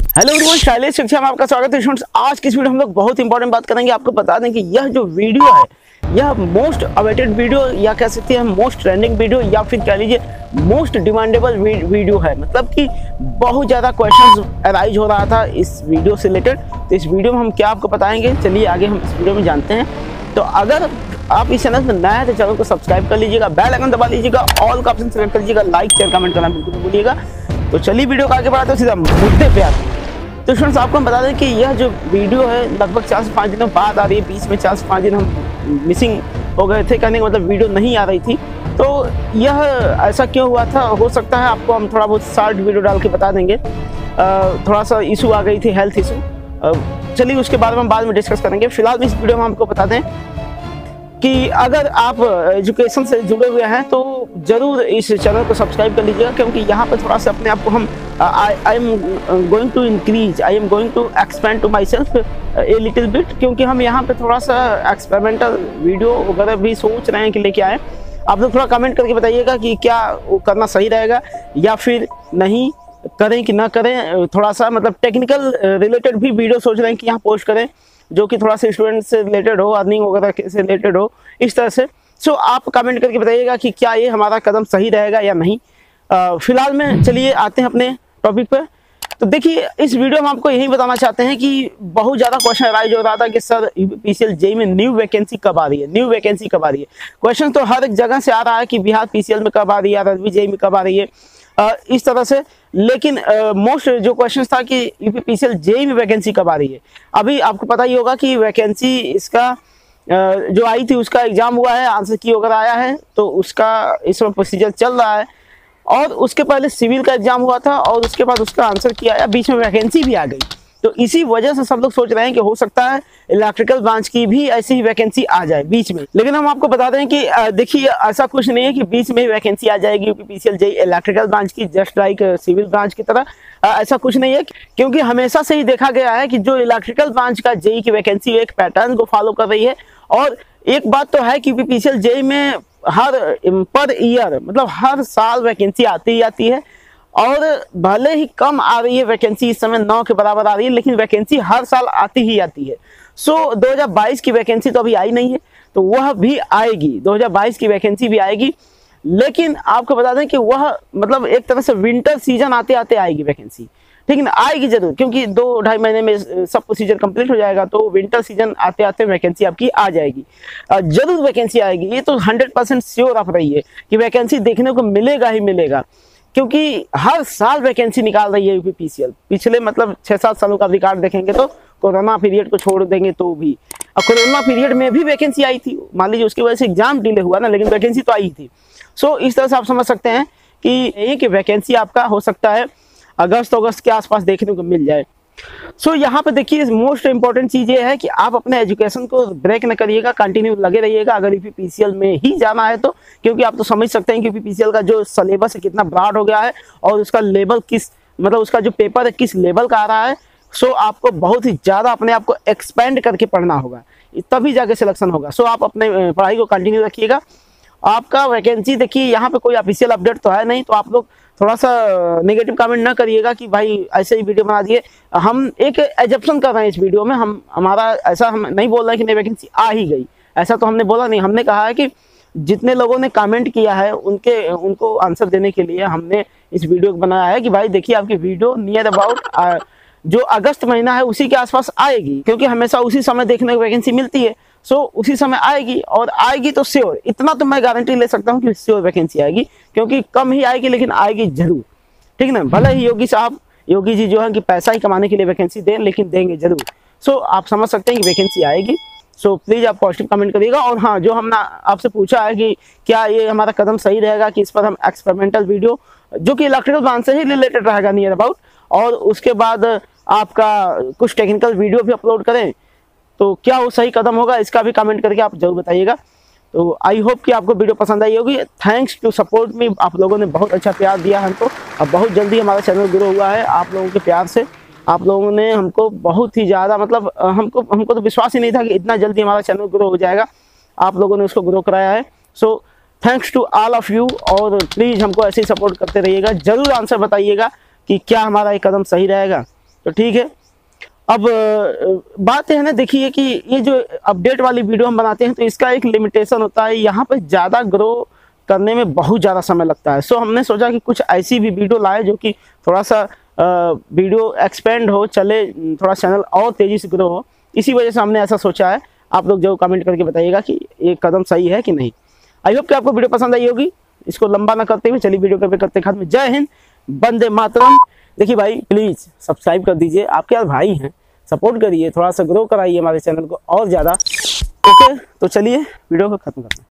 Hello everyone, Shailesh शिक्षा में आपका स्वागत है। स्टूडेंट्स, आज की इस वीडियो हम लोग बहुत इंपॉर्टेंट बात करेंगे। आपको बता दें कि यह जो वीडियो है यह मोस्ट अवेटेड वीडियो या कह सकते हैं मोस्ट ट्रेंडिंग वीडियो या फिर कह लीजिए मोस्ट डिमांडेबल वीडियो है। मतलब कि बहुत ज़्यादा क्वेश्चंस अराइज हो रहा था इस वीडियो से रिलेटेड। तो इस वीडियो में हम क्या आपको बताएंगे, चलिए आगे हम इस वीडियो में जानते हैं। तो अगर आप इस चैनल पर नया है तो चैनल को सब्सक्राइब कर लीजिएगा, बेल आइकन दबा लीजिएगा, ऑल का ऑप्शन सेलेक्ट कर लीजिएगा, लाइक शेयर कमेंट करना बिल्कुल नहीं भूलिएगा। तो चलिए वीडियो को आगे बढ़ाते हैं सीधा मुद्दे पे आते हैं। तो स्टूडेंट्स, आपको हम बता दें कि यह जो वीडियो है लगभग 4 से 5 दिनों बाद आ रही है। बीच में 4 से 5 दिन हम मिसिंग हो गए थे, कहने का मतलब वीडियो नहीं आ रही थी। तो यह ऐसा क्यों हुआ था, हो सकता है आपको हम थोड़ा बहुत शॉर्ट वीडियो डाल के बता देंगे। थोड़ा सा इशू आ गई थी, हेल्थ इशू। चलिए उसके बारे में हम बाद में डिस्कस करेंगे। फिलहाल इस वीडियो में हमको बता दें कि अगर आप एजुकेशन से जुड़े हुए हैं तो जरूर इस चैनल को सब्सक्राइब कर लीजिएगा, क्योंकि यहाँ पर थोड़ा सा अपने आप को हम I am going to increase, I am going to expand to myself a little bit, क्योंकि हम यहाँ पे थोड़ा सा एक्सपेरिमेंटल वीडियो वगैरह भी सोच रहे हैं कि लेके आए। आप लोग थोड़ा कमेंट करके बताइएगा कि क्या वो करना सही रहेगा या फिर नहीं करें कि ना करें। थोड़ा सा मतलब टेक्निकल रिलेटेड भी वीडियो सोच रहे हैं कि यहाँ पोस्ट करें, जो कि थोड़ा सा स्टूडेंट से रिलेटेड हो, अर्निंग वगैरह से रिलेटेड हो, इस तरह से। सो आप कमेंट करके बताइएगा कि क्या ये हमारा कदम सही रहेगा या नहीं। फिलहाल में चलिए आते हैं अपने टॉपिक पर। तो देखिए, इस वीडियो में आपको यही बताना चाहते हैं कि बहुत ज़्यादा क्वेश्चन राइज हो रहा था कि सर पीसीएल जेईई में न्यू वैकेंसी कब आ रही है, न्यू वैकेंसी कब आ रही है। क्वेश्चन तो हर एक जगह से आ रहा है कि बिहार पीसीएल में कब आ रही है, आरआरबी जेईई में कब आ रही है, इस तरह से। लेकिन मोस्ट जो क्वेश्चन था कि यूपीपीसीएल जेईई में वैकेंसी कब आ रही है। अभी आपको पता ही होगा कि वैकेंसी इसका जो आई थी उसका एग्जाम हुआ है, आंसर की वगैरह आया है, तो उसका इस समय प्रोसीजर चल रहा है। और उसके पहले सिविल का एग्जाम हुआ था और उसके बाद उसका आंसर किया आया, बीच में वैकेंसी भी आ गई। तो इसी वजह से सब लोग सोच रहे हैं कि हो सकता है इलेक्ट्रिकल ब्रांच की भी ऐसी ही वैकेंसी आ जाए बीच में। लेकिन हम आपको बता दें कि देखिए, ऐसा कुछ नहीं है कि बीच में ही वैकेंसी आ जाएगी यूपीपीसीएल जेईई इलेक्ट्रिकल ब्रांच की, जस्ट लाइक सिविल ब्रांच की तरह। ऐसा कुछ नहीं है, क्योंकि हमेशा से ही देखा गया है कि जो इलेक्ट्रिकल ब्रांच का जेईई की वैकेंसी एक पैटर्न को फॉलो कर रही है। और एक बात तो है कि यूपीपीसीएल जेईई में हर पर ईयर मतलब हर साल वैकेंसी आती ही आती है। और भले ही कम आ रही है वैकेंसी, इस समय 9 के बराबर आ रही है, लेकिन वैकेंसी हर साल आती ही आती है। सो 2022 की वैकेंसी तो अभी आई नहीं है, तो वह भी आएगी, 2022 की वैकेंसी भी आएगी। लेकिन आपको बता दें कि वह मतलब एक तरह से विंटर सीजन आते आते आएगी वैकेंसी, ठीक है ना, आएगी जरूर, क्योंकि 2-2.5 महीने में सब प्रोसीजर कंप्लीट हो जाएगा। तो विंटर सीजन आते आते वैकेंसी आपकी आ जाएगी, जरूर वैकेंसी आएगी। ये तो 100% श्योर आप रहिए कि वैकेंसी देखने को मिलेगा ही मिलेगा, क्योंकि हर साल वैकेंसी निकाल रही है यूपीपीसीएल। पिछले मतलब 6-7 सालों का रिकॉर्ड देखेंगे तो कोरोना पीरियड को छोड़ देंगे तो भी, और कोरोना पीरियड में भी वैकेंसी आई थी। मान लीजिए उसकी वजह से एग्जाम डिले हुआ ना, लेकिन वैकेंसी तो आई थी। सो इस तरह से आप समझ सकते हैं कि वैकेंसी आपका हो सकता है अगस्त के आसपास देखने को मिल जाए। सो यहाँ पे देखिए, मोस्ट इंपॉर्टेंट चीज ये है कि आप अपने एजुकेशन को ब्रेक न करिएगा, कंटिन्यू लगे रहिएगा अगर यूपीपीसीएल में ही जाना है तो। क्योंकि आप तो समझ सकते हैं कि यूपीपीसीएल का जो सिलेबस है कितना ब्रॉड हो गया है और उसका लेवल किस मतलब उसका जो पेपर है किस लेवल का आ रहा है। सो आपको बहुत ही ज़्यादा अपने आप को एक्सपेंड करके पढ़ना होगा, तभी जाके सिलेक्शन होगा। सो आप अपने पढ़ाई को कंटिन्यू रखिएगा। आपका वैकेंसी देखिए, यहाँ पे कोई ऑफिशियल अपडेट तो है नहीं, तो आप लोग थोड़ा सा नेगेटिव कमेंट ना करिएगा कि भाई ऐसे ही वीडियो बना दिए। हम एक एजप्शन कर रहे हैं इस वीडियो में, हमारा ऐसा हम नहीं बोल रहे हैं कि नई वैकेंसी आ ही गई, ऐसा तो हमने बोला नहीं। हमने कहा है कि जितने लोगों ने कमेंट किया है उनको आंसर देने के लिए हमने इस वीडियो को बनाया है कि भाई देखिए, आपकी वीडियो नियर अबाउट जो अगस्त महीना है उसी के आसपास आएगी, क्योंकि हमेशा उसी समय देखने को वैकेंसी मिलती है। सो उसी समय आएगी, और आएगी तो श्योर, इतना तो मैं गारंटी ले सकता हूँ कि श्योर वैकेंसी आएगी, क्योंकि कम ही आएगी लेकिन आएगी जरूर, ठीक ना। भले ही योगी जी जो है कि पैसा ही कमाने के लिए वैकेंसी दें, लेकिन देंगे जरूर। सो आप समझ सकते हैं कि वैकेंसी आएगी। सो प्लीज आप पॉजिटिव कमेंट करिएगा। और हाँ, जो हमने आपसे पूछा है कि क्या ये हमारा कदम सही रहेगा कि इस पर हम एक्सपेरिमेंटल वीडियो जो कि इलेक्ट्रिकल ब्रांच से ही रिलेटेड रहेगा नियर अबाउट, और उसके बाद आपका कुछ टेक्निकल वीडियो भी अपलोड करें, तो क्या वो सही कदम होगा, इसका भी कमेंट करके आप जरूर बताइएगा। तो आई होप कि आपको वीडियो पसंद आई होगी। थैंक्स टू सपोर्ट मी, आप लोगों ने बहुत अच्छा प्यार दिया हमको, और बहुत जल्दी हमारा चैनल ग्रो हुआ है आप लोगों के प्यार से। आप लोगों ने हमको बहुत ही ज़्यादा मतलब हमको तो विश्वास ही नहीं था कि इतना जल्दी हमारा चैनल ग्रो हो जाएगा। आप लोगों ने उसको ग्रो कराया है। So thanks to all of you, और प्लीज़ हमको ऐसे ही सपोर्ट करते रहिएगा। जरूर आंसर बताइएगा कि क्या हमारा ये कदम सही रहेगा। तो ठीक है। अब बात है ना, देखिए कि ये जो अपडेट वाली वीडियो हम बनाते हैं तो इसका एक लिमिटेशन होता है, यहाँ पर ज़्यादा ग्रो करने में बहुत ज़्यादा समय लगता है। सो हमने सोचा कि कुछ ऐसी भी वीडियो लाए जो कि थोड़ा सा वीडियो एक्सपेंड हो, चले, थोड़ा चैनल और तेज़ी से ग्रो हो। इसी वजह से हमने ऐसा सोचा है। आप लोग जरूर कमेंट करके बताइएगा कि ये कदम सही है कि नहीं। आई होप कि आपको वीडियो पसंद आई होगी। इसको लंबा ना करते हुए चलिए वीडियो को करते खत्म। जय हिंद, वंदे मातरम। देखिए भाई, प्लीज़ सब्सक्राइब कर दीजिए, आपके यार भाई हैं, सपोर्ट करिए, थोड़ा सा ग्रो कराइए हमारे चैनल को और ज़्यादा। ओके, तो चलिए वीडियो को खत्म करते हैं।